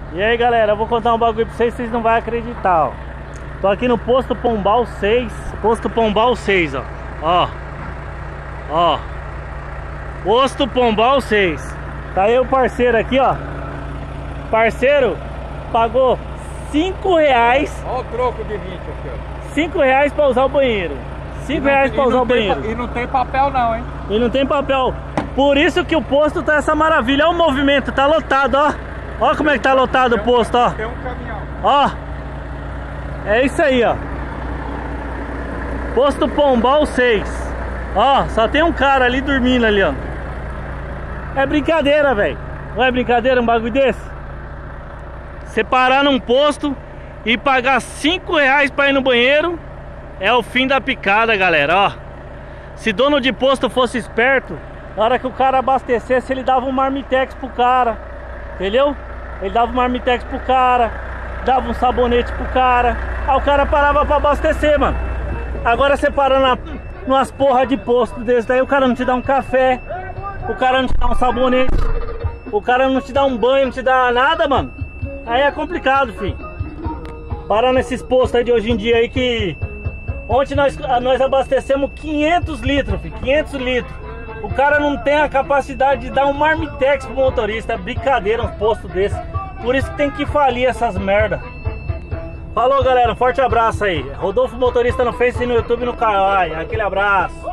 E aí galera, eu vou contar um bagulho pra vocês, vocês não vão acreditar, ó. Tô aqui no posto Pombal 6. Posto Pombal 6, ó. Ó. Posto Pombal 6. Tá aí o parceiro aqui, ó. Parceiro pagou R$5. Olha o troco de 20 aqui, ó. R$5 pra usar o banheiro. R$5 pra usar o banheiro. E não tem papel não, hein? E não tem papel. Por isso que o posto tá essa maravilha. Olha o movimento, tá lotado, ó. Ó como é que tá lotado o posto, ó. Tem um caminhão. Ó. É isso aí, ó. Posto Pombal 6. Ó, só tem um cara ali dormindo ali, ó. É brincadeira, velho. Não é brincadeira um bagulho desse? Você parar num posto e pagar R$5 pra ir no banheiro é o fim da picada, galera, ó. Se dono de posto fosse esperto, na hora que o cara abastecesse, ele dava um marmitex pro cara. Entendeu? Ele dava um marmitex pro cara, dava um sabonete pro cara. Aí o cara parava pra abastecer, mano. Agora você para numas porra de posto desse daí, o cara não te dá um café, o cara não te dá um sabonete, o cara não te dá um banho, não te dá nada, mano. Aí é complicado, filho. Parar nesses postos aí de hoje em dia aí que... Ontem nós abastecemos 500 litros, filho, 500 litros. O cara não tem a capacidade de dar um marmitex pro motorista. É brincadeira uns postos desses. Por isso que tem que falir essas merda. Falou, galera, um forte abraço aí. Rodolfo Motorista no Face e no YouTube e no canal. Aquele abraço.